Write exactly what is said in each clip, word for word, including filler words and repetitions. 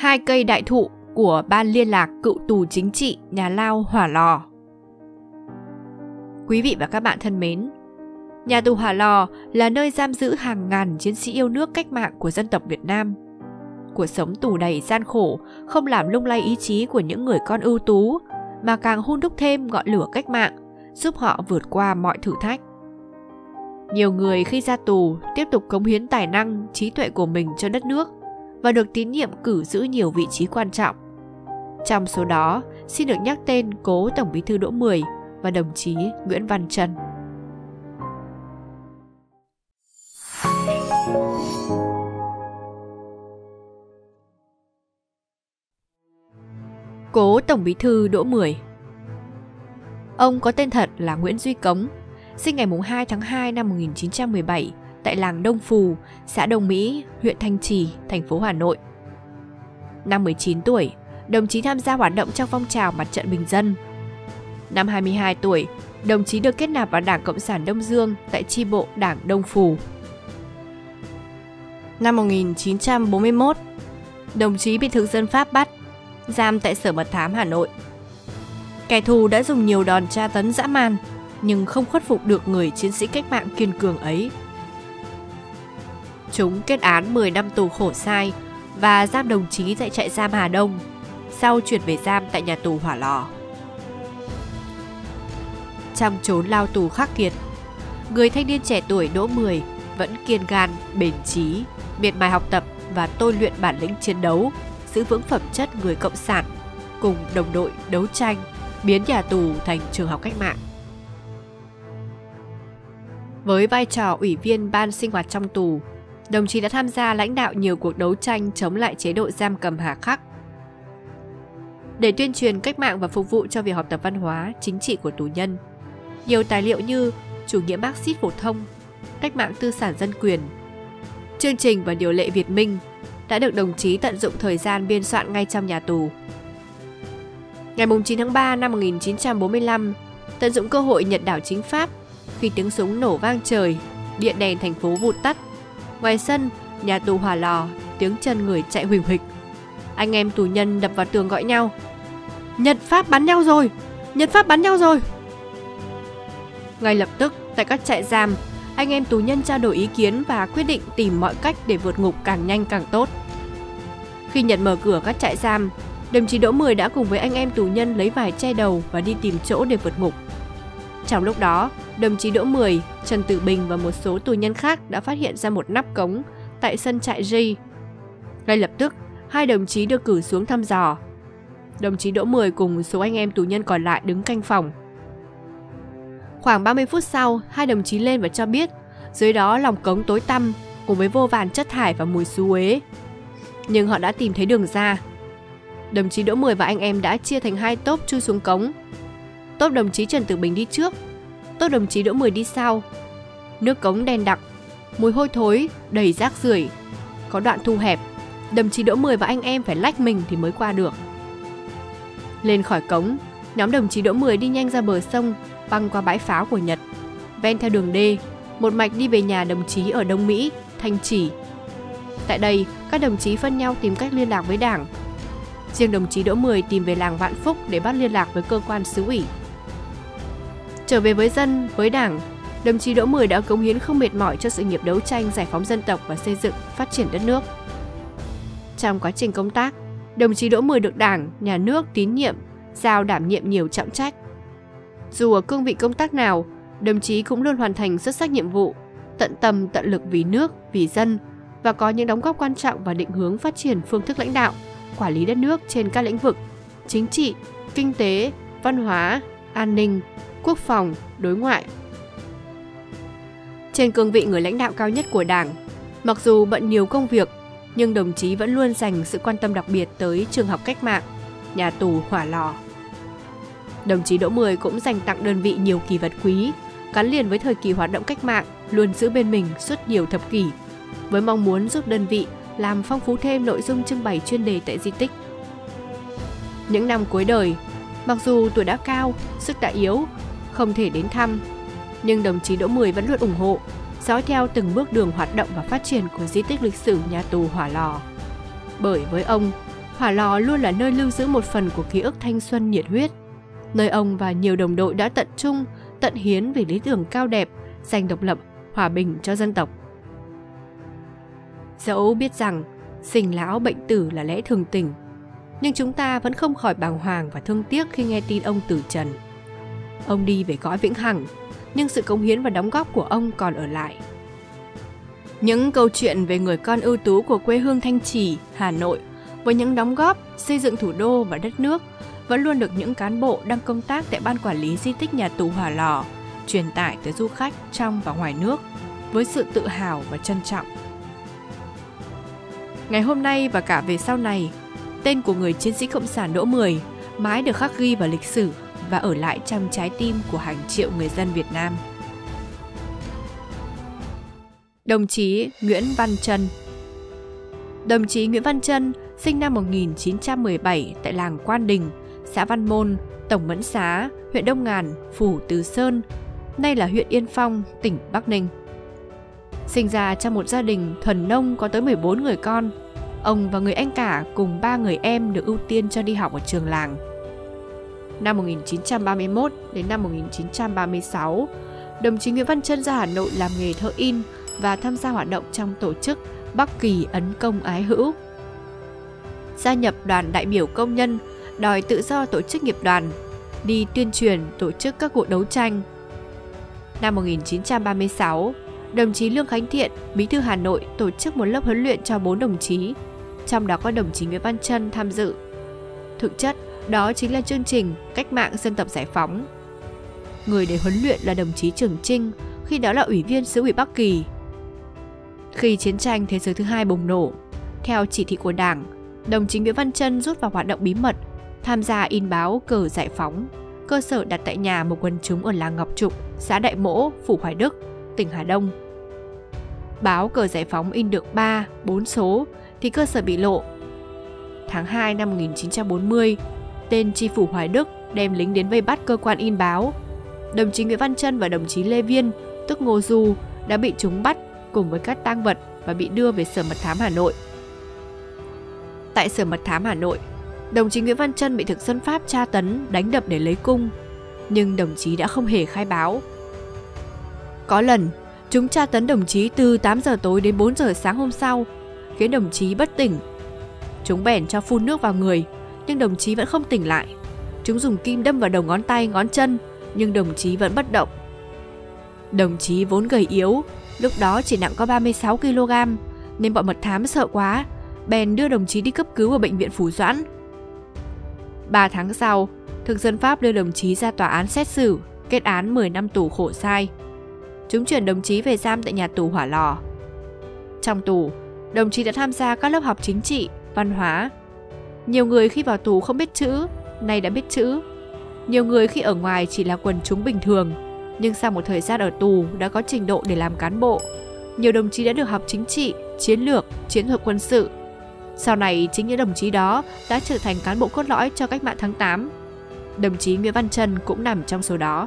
hai cây đại thụ của Ban liên lạc cựu tù chính trị nhà lao Hỏa Lò. Quý vị và các bạn thân mến, nhà tù Hỏa Lò là nơi giam giữ hàng ngàn chiến sĩ yêu nước cách mạng của dân tộc Việt Nam. Cuộc sống tù đầy gian khổ không làm lung lay ý chí của những người con ưu tú, mà càng hun đúc thêm ngọn lửa cách mạng, giúp họ vượt qua mọi thử thách. Nhiều người khi ra tù tiếp tục cống hiến tài năng, trí tuệ của mình cho đất nước và được tín nhiệm cử giữ nhiều vị trí quan trọng. Trong số đó, xin được nhắc tên cố Tổng Bí thư Đỗ Mười và đồng chí Nguyễn Văn Trân. Cố Tổng Bí thư Đỗ Mười. Ông có tên thật là Nguyễn Duy Cống, sinh ngày hai tháng hai năm một nghìn chín trăm mười bảy tại làng Đông Phù, xã Đông Mỹ, huyện Thanh Trì, thành phố Hà Nội. Năm mười chín tuổi, đồng chí tham gia hoạt động trong phong trào Mặt trận Bình dân. Năm hai mươi hai tuổi, đồng chí được kết nạp vào Đảng Cộng sản Đông Dương tại chi bộ Đảng Đông Phù. Năm một nghìn chín trăm bốn mươi mốt, đồng chí bị thực dân Pháp bắt, giam tại Sở Mật thám Hà Nội. Kẻ thù đã dùng nhiều đòn tra tấn dã man, nhưng không khuất phục được người chiến sĩ cách mạng kiên cường ấy. Chúng kết án mười năm tù khổ sai và giam đồng chí tại trại giam Hà Đông, sau chuyển về giam tại nhà tù Hỏa Lò. Trong chốn lao tù khắc nghiệt, người thanh niên trẻ tuổi Đỗ Mười vẫn kiên gan, bền chí, miệt mài học tập và tôi luyện bản lĩnh chiến đấu, giữ vững phẩm chất người cộng sản, cùng đồng đội đấu tranh, biến nhà tù thành trường học cách mạng. Với vai trò ủy viên ban sinh hoạt trong tù, đồng chí đã tham gia lãnh đạo nhiều cuộc đấu tranh chống lại chế độ giam cầm hà khắc. Để tuyên truyền cách mạng và phục vụ cho việc học tập văn hóa, chính trị của tù nhân, nhiều tài liệu như Chủ nghĩa Marxist phổ thông, Cách mạng tư sản dân quyền, chương trình và điều lệ Việt Minh đã được đồng chí tận dụng thời gian biên soạn ngay trong nhà tù. Ngày chín tháng ba năm một nghìn chín trăm bốn mươi lăm, tận dụng cơ hội Nhật đảo chính Pháp, khi tiếng súng nổ vang trời, điện đèn thành phố vụt tắt. Ngoài sân, nhà tù Hỏa Lò, tiếng chân người chạy huỳnh huỳnh. Anh em tù nhân đập vào tường gọi nhau: Nhật Pháp bắn nhau rồi! Nhật Pháp bắn nhau rồi! Ngay lập tức, tại các trại giam, anh em tù nhân trao đổi ý kiến và quyết định tìm mọi cách để vượt ngục càng nhanh càng tốt. Khi Nhật mở cửa các trại giam, đồng chí Đỗ Mười đã cùng với anh em tù nhân lấy vải che đầu và đi tìm chỗ để vượt ngục. Trong lúc đó, đồng chí Đỗ Mười, Trần Tử Bình và một số tù nhân khác đã phát hiện ra một nắp cống tại sân trại J. Ngay lập tức, hai đồng chí được cử xuống thăm dò. Đồng chí Đỗ Mười cùng số anh em tù nhân còn lại đứng canh phòng. Khoảng ba mươi phút sau, hai đồng chí lên và cho biết dưới đó lòng cống tối tăm cùng với vô vàn chất thải và mùi xú uế. Nhưng họ đã tìm thấy đường ra. Đồng chí Đỗ Mười và anh em đã chia thành hai tốp chui xuống cống. Tốp đồng chí Trần Tử Bình đi trước, tốp đồng chí Đỗ Mười đi sau. Nước cống đen đặc, mùi hôi thối, đầy rác rưởi. Có đoạn thu hẹp, đồng chí Đỗ Mười và anh em phải lách mình thì mới qua được. Lên khỏi cống, nhóm đồng chí Đỗ Mười đi nhanh ra bờ sông, băng qua bãi pháo của Nhật, ven theo đường đê, một mạch đi về nhà đồng chí ở Đông Mỹ, Thanh Trì. Tại đây, các đồng chí phân nhau tìm cách liên lạc với Đảng. Riêng đồng chí Đỗ Mười tìm về làng Vạn Phúc để bắt liên lạc với cơ quan xứ ủy. Trở về với dân, với Đảng, đồng chí Đỗ Mười đã cống hiến không mệt mỏi cho sự nghiệp đấu tranh giải phóng dân tộc và xây dựng, phát triển đất nước. Trong quá trình công tác, đồng chí Đỗ Mười được Đảng, Nhà nước tín nhiệm, giao đảm nhiệm nhiều trọng trách. Dù ở cương vị công tác nào, đồng chí cũng luôn hoàn thành xuất sắc nhiệm vụ, tận tâm tận lực vì nước, vì dân và có những đóng góp quan trọng vào định hướng phát triển phương thức lãnh đạo, quản lý đất nước trên các lĩnh vực chính trị, kinh tế, văn hóa, an ninh, quốc phòng, đối ngoại. Trên cương vị người lãnh đạo cao nhất của Đảng, mặc dù bận nhiều công việc, nhưng đồng chí vẫn luôn dành sự quan tâm đặc biệt tới trường học cách mạng, nhà tù Hỏa Lò. Đồng chí Đỗ Mười cũng dành tặng đơn vị nhiều kỷ vật quý, gắn liền với thời kỳ hoạt động cách mạng, luôn giữ bên mình suốt nhiều thập kỷ, với mong muốn giúp đơn vị làm phong phú thêm nội dung trưng bày chuyên đề tại di tích. Những năm cuối đời, mặc dù tuổi đã cao, sức đã yếu, không thể đến thăm, nhưng đồng chí Đỗ Mười vẫn luôn ủng hộ, dõi theo từng bước đường hoạt động và phát triển của di tích lịch sử nhà tù Hỏa Lò. Bởi với ông, Hỏa Lò luôn là nơi lưu giữ một phần của ký ức thanh xuân nhiệt huyết, nơi ông và nhiều đồng đội đã tận trung, tận hiến vì lý tưởng cao đẹp, giành độc lập, hòa bình cho dân tộc. Dẫu biết rằng sinh lão bệnh tử là lẽ thường tình, nhưng chúng ta vẫn không khỏi bàng hoàng và thương tiếc khi nghe tin ông từ trần. Ông đi về cõi vĩnh hằng, nhưng sự cống hiến và đóng góp của ông còn ở lại. Những câu chuyện về người con ưu tú của quê hương Thanh Trì, Hà Nội với những đóng góp xây dựng thủ đô và đất nước vẫn luôn được những cán bộ đang công tác tại Ban Quản lý Di tích Nhà tù Hỏa Lò truyền tải tới du khách trong và ngoài nước với sự tự hào và trân trọng. Ngày hôm nay và cả về sau này, tên của người chiến sĩ Cộng sản Đỗ Mười mãi được khắc ghi vào lịch sử và ở lại trong trái tim của hàng triệu người dân Việt Nam. Đồng chí Nguyễn Văn Trân. Đồng chí Nguyễn Văn Trân sinh năm một nghìn chín trăm mười bảy tại làng Quan Đình, xã Văn Môn, Tổng Mẫn Xá, huyện Đông Ngàn, Phủ Từ Sơn, nay là huyện Yên Phong, tỉnh Bắc Ninh. Sinh ra trong một gia đình thuần nông có tới mười bốn người con, ông và người anh cả cùng ba người em được ưu tiên cho đi học ở trường làng. Năm một nghìn chín trăm ba mươi mốt đến năm một nghìn chín trăm ba mươi sáu, đồng chí Nguyễn Văn Trân ra Hà Nội làm nghề thợ in và tham gia hoạt động trong tổ chức Bắc Kỳ Ấn Công Ái Hữu. Gia nhập đoàn đại biểu công nhân, đòi tự do tổ chức nghiệp đoàn, đi tuyên truyền tổ chức các cuộc đấu tranh. Năm một nghìn chín trăm ba mươi sáu, đồng chí Lương Khánh Thiện, Bí thư Hà Nội tổ chức một lớp huấn luyện cho bốn đồng chí, trong đó có đồng chí Nguyễn Văn Trân tham dự. Thực chất, đó chính là chương trình Cách mạng dân tộc giải phóng. Người để huấn luyện là đồng chí Trường Trinh, khi đó là ủy viên xứ ủy Bắc Kỳ. Khi chiến tranh thế giới thứ hai bùng nổ, theo chỉ thị của Đảng, đồng chí Nguyễn Văn Trân rút vào hoạt động bí mật, tham gia in báo Cờ Giải Phóng, cơ sở đặt tại nhà một quần chúng ở làng Ngọc Trục, xã Đại Mỗ, Phủ Hoài Đức, tỉnh Hà Đông. Báo Cờ Giải Phóng in được ba, bốn số thì cơ sở bị lộ. Tháng hai năm một nghìn chín trăm bốn mươi, tên tri phủ Hoài Đức đem lính đến vây bắt cơ quan in báo. Đồng chí Nguyễn Văn Trân và đồng chí Lê Viên, tức Ngô Du, đã bị chúng bắt cùng với các tang vật và bị đưa về Sở Mật thám Hà Nội. Tại Sở Mật thám Hà Nội, đồng chí Nguyễn Văn Trân bị thực dân Pháp tra tấn, đánh đập để lấy cung, nhưng đồng chí đã không hề khai báo. Có lần, chúng tra tấn đồng chí từ tám giờ tối đến bốn giờ sáng hôm sau, khiến đồng chí bất tỉnh. Chúng bèn cho phun nước vào người, nhưng đồng chí vẫn không tỉnh lại. Chúng dùng kim đâm vào đầu ngón tay, ngón chân, nhưng đồng chí vẫn bất động. Đồng chí vốn gầy yếu, lúc đó chỉ nặng có ba mươi sáu ki lô gam, nên bọn mật thám sợ quá, bèn đưa đồng chí đi cấp cứu ở bệnh viện Phủ Doãn. Ba tháng sau, thực dân Pháp đưa đồng chí ra tòa án xét xử, kết án mười năm tù khổ sai. Chúng chuyển đồng chí về giam tại nhà tù Hỏa Lò. Trong tù, đồng chí đã tham gia các lớp học chính trị, văn hóa. Nhiều người khi vào tù không biết chữ, nay đã biết chữ. Nhiều người khi ở ngoài chỉ là quần chúng bình thường, nhưng sau một thời gian ở tù đã có trình độ để làm cán bộ. Nhiều đồng chí đã được học chính trị, chiến lược, chiến thuật quân sự. Sau này, chính những đồng chí đó đã trở thành cán bộ cốt lõi cho cách mạng tháng tám. Đồng chí Nguyễn Văn Trân cũng nằm trong số đó.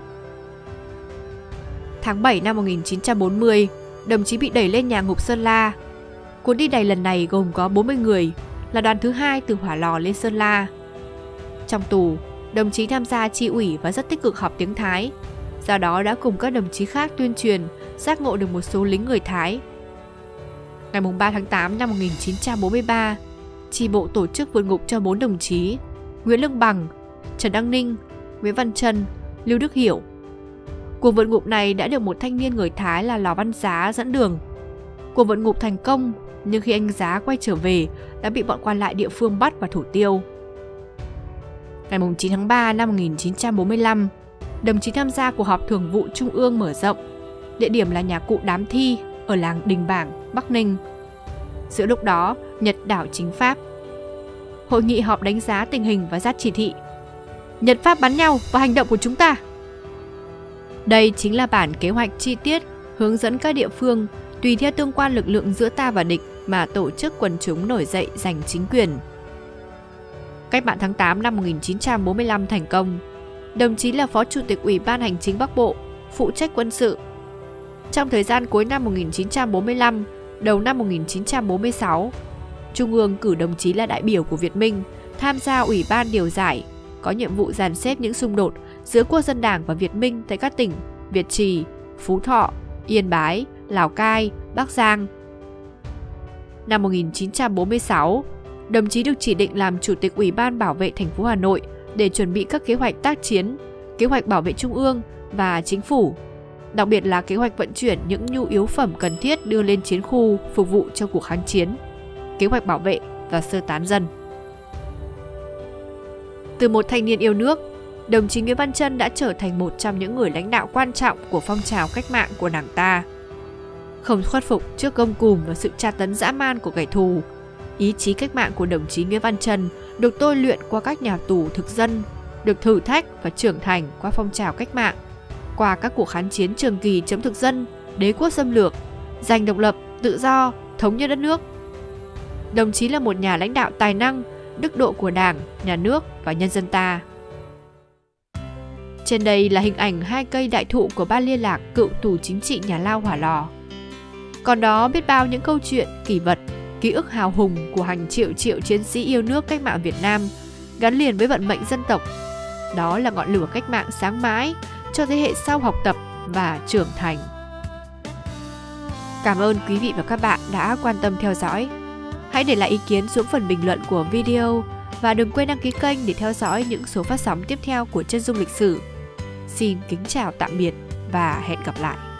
Tháng bảy năm một nghìn chín trăm bốn mươi, đồng chí bị đẩy lên nhà ngục Sơn La. Cuộc đi này lần này gồm có bốn mươi người, là đoàn thứ hai từ Hỏa Lò lên Sơn La. Trong tù, đồng chí tham gia chi ủy và rất tích cực học tiếng Thái. Do đó đã cùng các đồng chí khác tuyên truyền, giác ngộ được một số lính người Thái. Ngày ba tháng tám năm một nghìn chín trăm bốn mươi ba, chi bộ tổ chức vượt ngục cho bốn đồng chí Nguyễn Lương Bằng, Trần Đăng Ninh, Nguyễn Văn Trân, Lưu Đức Hiểu. Cuộc vượt ngục này đã được một thanh niên người Thái là Lò Văn Giá dẫn đường. Cuộc vượt ngục thành công, nhưng khi anh Giá quay trở về đã bị bọn quan lại địa phương bắt và thủ tiêu. Ngày chín tháng ba năm một nghìn chín trăm bốn mươi lăm, đồng chí tham gia cuộc họp thường vụ Trung ương mở rộng. Địa điểm là nhà cụ Đám Thi ở làng Đình Bảng, Bắc Ninh. Giữa lúc đó, Nhật đảo chính Pháp. Hội nghị họp đánh giá tình hình và ra chỉ thị. Nhật Pháp bắn nhau và hành động của chúng ta. Đây chính là bản kế hoạch chi tiết hướng dẫn các địa phương tùy theo tương quan lực lượng giữa ta và địch mà tổ chức quần chúng nổi dậy giành chính quyền. Cách mạng tháng tám năm một nghìn chín trăm bốn mươi lăm thành công. Đồng chí là Phó Chủ tịch Ủy ban Hành chính Bắc Bộ, phụ trách quân sự. Trong thời gian cuối năm một nghìn chín trăm bốn mươi lăm, đầu năm một nghìn chín trăm bốn mươi sáu, Trung ương cử đồng chí là đại biểu của Việt Minh tham gia Ủy ban điều giải, có nhiệm vụ dàn xếp những xung đột giữa Quốc dân Đảng và Việt Minh tại các tỉnh Việt Trì, Phú Thọ, Yên Bái, Lào Cai, Bắc Giang. Năm một nghìn chín trăm bốn mươi sáu, đồng chí được chỉ định làm Chủ tịch Ủy ban Bảo vệ thành phố Hà Nội để chuẩn bị các kế hoạch tác chiến, kế hoạch bảo vệ Trung ương và Chính phủ, đặc biệt là kế hoạch vận chuyển những nhu yếu phẩm cần thiết đưa lên chiến khu phục vụ cho cuộc kháng chiến, kế hoạch bảo vệ và sơ tán dân. Từ một thanh niên yêu nước, đồng chí Nguyễn Văn Trân đã trở thành một trong những người lãnh đạo quan trọng của phong trào cách mạng của Đảng ta. Không khuất phục trước gông cùm và sự tra tấn dã man của kẻ thù, ý chí cách mạng của đồng chí Nguyễn Văn Trân được tôi luyện qua các nhà tù thực dân, được thử thách và trưởng thành qua phong trào cách mạng, qua các cuộc kháng chiến trường kỳ chống thực dân, đế quốc xâm lược, giành độc lập, tự do, thống nhất đất nước. Đồng chí là một nhà lãnh đạo tài năng, đức độ của Đảng, Nhà nước và nhân dân ta. Trên đây là hình ảnh hai cây đại thụ của Ban liên lạc cựu tù chính trị Nhà Lao Hỏa Lò. Còn đó biết bao những câu chuyện, kỷ vật, ký ức hào hùng của hàng triệu triệu chiến sĩ yêu nước cách mạng Việt Nam gắn liền với vận mệnh dân tộc. Đó là ngọn lửa cách mạng sáng mãi cho thế hệ sau học tập và trưởng thành. Cảm ơn quý vị và các bạn đã quan tâm theo dõi. Hãy để lại ý kiến xuống phần bình luận của video và đừng quên đăng ký kênh để theo dõi những số phát sóng tiếp theo của Chân Dung Lịch Sử. Xin kính chào tạm biệt và hẹn gặp lại.